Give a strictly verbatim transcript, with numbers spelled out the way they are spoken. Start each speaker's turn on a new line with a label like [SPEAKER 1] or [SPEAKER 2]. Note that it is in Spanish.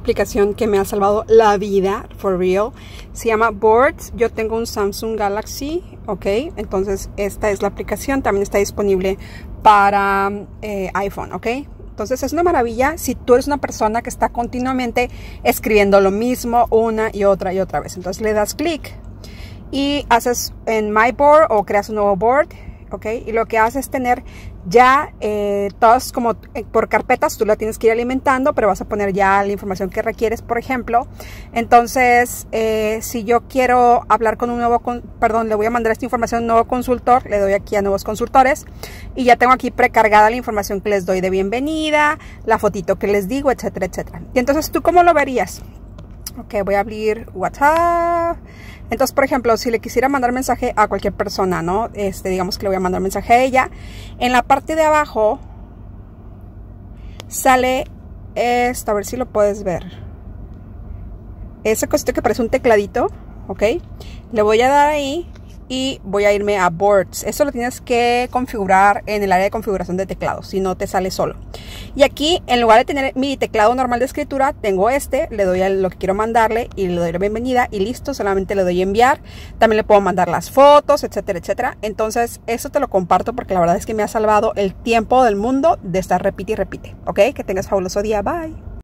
[SPEAKER 1] aplicación que me ha salvado la vida, for real. Se llama Boards. Yo tengo un Samsung Galaxy, ok. Entonces esta es la aplicación. También está disponible para eh, iPhone, ok. Entonces es una maravilla si tú eres una persona que está continuamente escribiendo lo mismo una y otra y otra vez. Entonces le das clic y haces en My Board o creas un nuevo board, ok. Y lo que haces es tener ya eh, todas como eh, por carpetas. Tú la tienes que ir alimentando, pero vas a poner ya la información que requieres, por ejemplo. Entonces eh, si yo quiero hablar con un nuevo con, perdón, le voy a mandar esta información a un nuevo consultor, le doy aquí a nuevos consultores y ya tengo aquí precargada la información que les doy de bienvenida, la fotito que les digo, etcétera, etcétera. Y entonces, ¿tú cómo lo verías? Ok, voy a abrir WhatsApp. Entonces, por ejemplo, si le quisiera mandar mensaje a cualquier persona, ¿no? Este, digamos que le voy a mandar mensaje a ella. En la parte de abajo sale esto, a ver si lo puedes ver. Ese cosito que parece un tecladito, ¿ok? Le voy a dar ahí y voy a irme a Boards. Eso lo tienes que configurar en el área de configuración de teclados, si no te sale solo. Y aquí, en lugar de tener mi teclado normal de escritura, tengo este, le doy a lo que quiero mandarle y le doy la bienvenida y listo, solamente le doy enviar. También le puedo mandar las fotos, etcétera, etcétera. Entonces, eso te lo comparto porque la verdad es que me ha salvado el tiempo del mundo de estar repite y repite, ¿ok? Que tengas fabuloso día, bye.